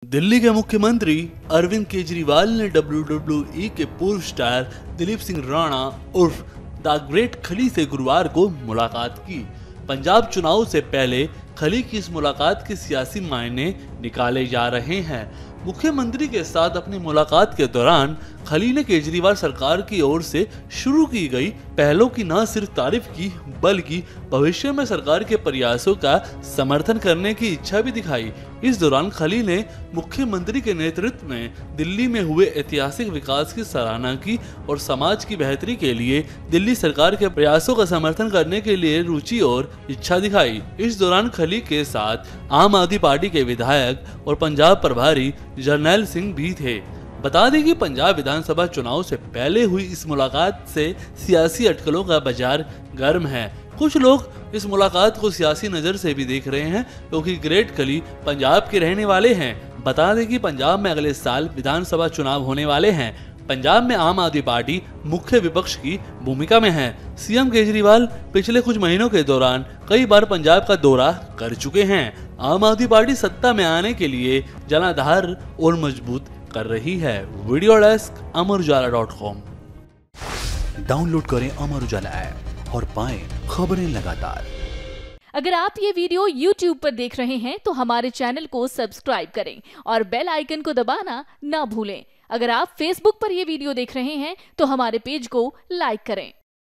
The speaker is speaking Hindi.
दिल्ली के मुख्यमंत्री अरविंद केजरीवाल ने WWE के पूर्व स्टार दिलीप सिंह राणा उर्फ द ग्रेट खली से गुरुवार को मुलाकात की। पंजाब चुनाव से पहले खली की इस मुलाकात के सियासी मायने निकाले जा रहे हैं। मुख्यमंत्री के साथ अपनी मुलाकात के दौरान खली ने केजरीवाल सरकार की ओर से शुरू की गई पहलों की न सिर्फ तारीफ की बल्कि भविष्य में सरकार के प्रयासों का समर्थन करने की इच्छा भी दिखाई। इस दौरान खली ने मुख्यमंत्री के नेतृत्व में दिल्ली में हुए ऐतिहासिक विकास की सराहना की और समाज की बेहतरी के लिए दिल्ली सरकार के प्रयासों का समर्थन करने के लिए रुचि और इच्छा दिखाई। इस दौरान खली के साथ आम आदमी पार्टी के विधायक और पंजाब प्रभारी जरनैल सिंह भी थे। बता दें कि पंजाब विधानसभा चुनाव से पहले हुई इस मुलाकात से सियासी अटकलों का बाजार गर्म है। कुछ लोग इस मुलाकात को सियासी नजर से भी देख रहे हैं क्योंकि ग्रेट खली पंजाब के रहने वाले हैं। बता दें कि पंजाब में अगले साल विधानसभा चुनाव होने वाले हैं। पंजाब में आम आदमी पार्टी मुख्य विपक्ष की भूमिका में है। सीएम केजरीवाल पिछले कुछ महीनों के दौरान कई बार पंजाब का दौरा कर चुके हैं। आम आदमी पार्टी सत्ता में आने के लिए जनाधार और मजबूत कर रही है। Video desk amarujala.com। डाउनलोड करें अमर उजाला ऐप और पाएं खबरें लगातार। अगर आप ये वीडियो YouTube पर देख रहे हैं तो हमारे चैनल को सब्सक्राइब करें और बेल आइकन को दबाना ना भूलें। अगर आप Facebook पर ये वीडियो देख रहे हैं तो हमारे पेज को लाइक करें।